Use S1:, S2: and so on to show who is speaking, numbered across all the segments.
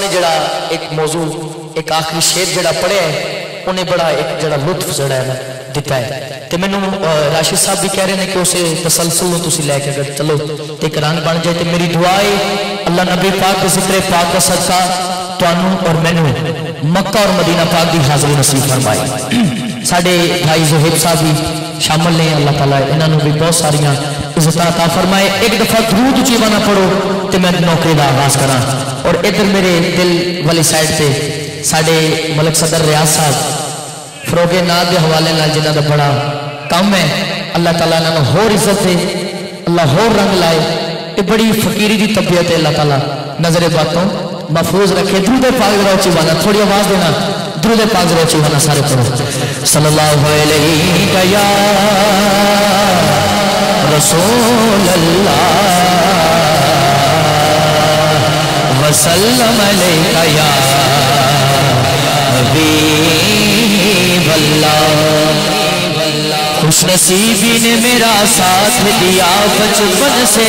S1: نے جڑا ایک موضوع ایک آخری شعر جڑا پڑھیا ہے انہیں بڑا ایک جڑا لطف جڑا ہے نا دیتا ہے تے میں راشد صاحب بھی کہہ رہے ہیں کہ اسے تسلسل نو تسی لے کے اگر چلو تے ایک رنگ بن جائے تے میری دعا ہے اللہ نبی پاک کے ذکر پاک کا صدقہ تانوں اور مینوں مکہ اور مدینہ پاک دی حاضری نصیب فرمائے ساڈے بھائی زہیب صاحب بھی شامل نے اللہ تعالیٰ انہاں نوں بھی بہت ساریاں عزتاں عطا فرمائے ایک دفعہ درود اچھی بنا پڑھو تے میں نوکری دا آغاز کراں اور ادھر میرے دل والی سائڈ تے ساڈے ملک صدر ریاض صاحب فروغ ناد دے حوالے نال جنہاں دا بڑا کام ہے اللہ تعالیٰ انہاں نوں ہور عزت دے اللہ ہور رنگ لائے یہ بڑی فقیری دی طبیعت ہے اللہ تعالیٰ نظر باتوں محفوظ رکھے درود پاک ذرا اونچی بانا تھوڑی آواز دینا درود پاک ذرا اونچی بانا سارے پڑھو صلی اللہ علیہ یا رسول اللہ وسلم علیہ یا حبیب اللہ خوش نصیبی نے میرا ساتھ دیا بچپن سے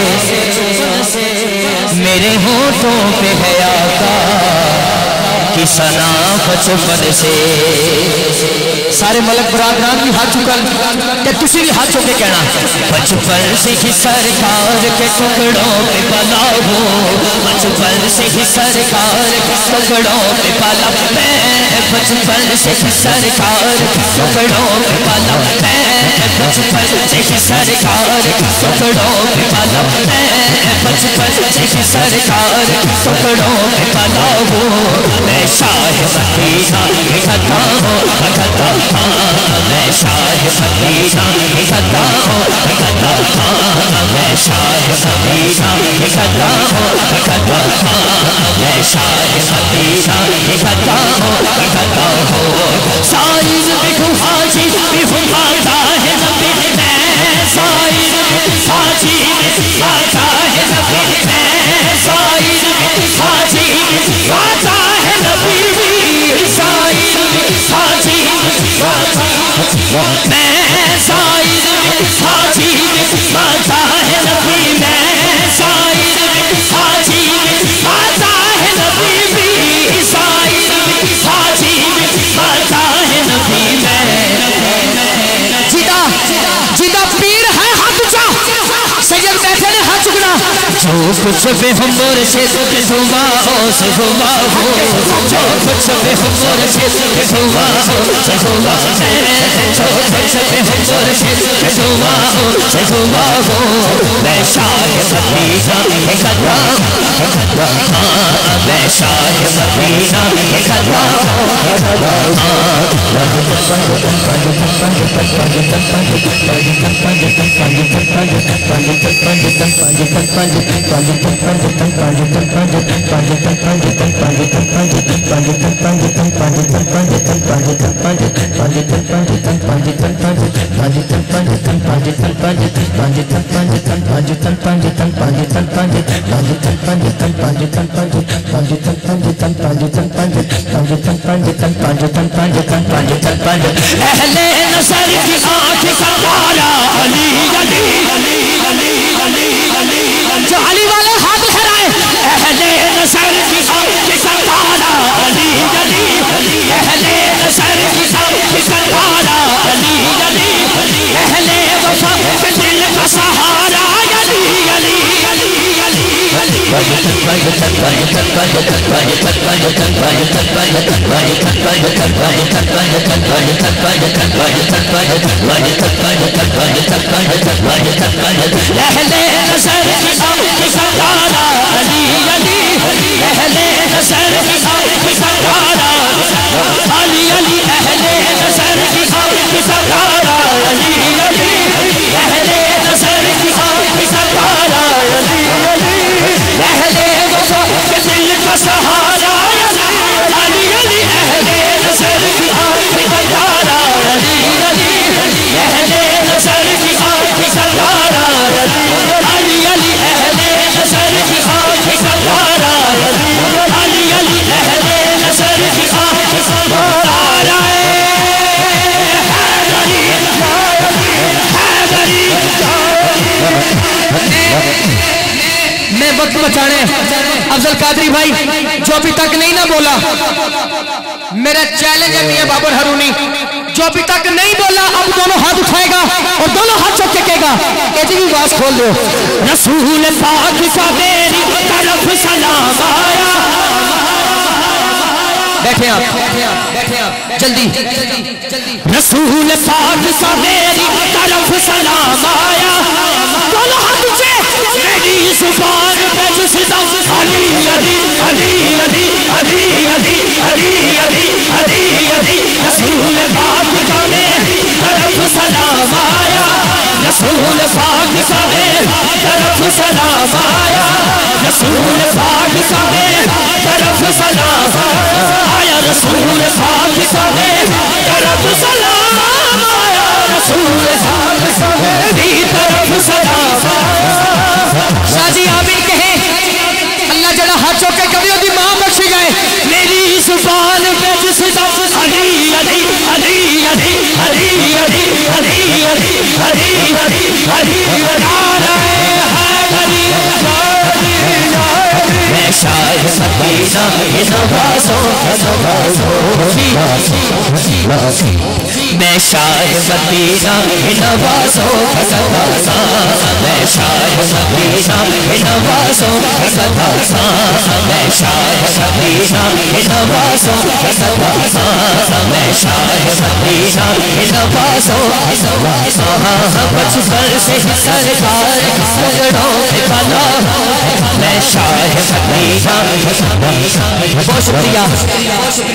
S1: میرے ہونٹوں پہ ہے آقا کی ثنا بچپن سے سارے ملک برادران بھی ہاتھ چکن کہ تسی بھی ہاتھ چکے کہنا بچپن سے ہی سرکار کے ٹکڑوں پہ پلا ہو بچپن سے ہی سرکار کے ٹکڑوں پہ پلا میں بچپن سے ہی سرکار کے ٹکڑوں پہ پلا میں بچپن سے ہی سرکار کے ٹکڑوں پہ پلا میں بچپن سے ہی سرکار کے ٹکڑوں پہ پلا ہو میں شاہ مدینہ خطا ہوں خطا میں شاہ مدینہ خطا ہوں خطا میں شاہ مدینہ خطا ہوں خطا میں شاہ مدینہ خطا ہوں خطا سائز بکھو حاجی بکھو ماتا ہے نبی میں سائز حاجی ماتا ہے نبی میں سائز حاجی ماتا ہے نبی سائز حاجی میں سائز حاجی ماتا ہے نبی میں سائز حاجی ماتا ہے نبی سائز حاجی ماتا ہے نبی میں جدا پیر ہے ہاتھ اونچا سید بیٹھے نے ہاتھ چکنا جو کچھ بھی ہم مرشد کے دعا سے ہوا ہو جو کچھ بھی ہم مرشد کے دعا سے ہوا جو کچھ بھی ہم مرشد کے دعا سے ہوا ہو میں شاہ مدینہ خطا میں شاہ مدینہ خطا اہلِ نظر کی آنکھ کا تارا علی علی علی علی علی علی جو علی والے ہاتھ لہرائے اہلِ نظر کی آنکھ کا تارا علی علی اہلِ نظر کی آنکھ کا تارا علی علی اہلِ وفا کے دل کا سہارا علی علی علی علی وقت بچانے افضل قادری بھائی جو ابھی تک نہیں نہ بولا، میرا چیلنج ہے میاں بابر ہرونی، جو ابھی تک نہیں بولا اب دونوں ہاتھ اٹھائے گا اور دونوں ہاتھ چوک کے کہے گا کہ جی آواز کھول دو، رسول پاک کا میری طرف سلام آیا. بیٹھے آپ جلدی. رسول پاک کا میری طرف سلام آیا، دونوں ہاتھ اٹھے، میری زبان پہ جس دم علی علی علی علی علی علی علی علی علی علی رسول پاک کا میری طرف سلام آیا، رسول پاک کا میری طرف سلام آیا، رسول پاک کا میری طرف سلام آیا، رسول پاک کا میری طرف سلام آیا، رسول پاک کا میری طرف سلام آیا. شاہجی آمین کہیں، اللہ جڑا ہاتھ چوکے کبھی ہوتی ماں بخشی گئے. میری زبان پہ جس دم علی علی علی علی علی علی علی علی علی علی میں شاہ مدینہ نوازوں میں شاہ مدینہ نوازوں میں شاہ مدینہ نوازوں میں شاہ مدینہ نوازوں میں شاہ مدینہ نوازوں بچپن سے سرکار سجڑوں میں بنا میں شاہ مدینہ. بہت شکریہ.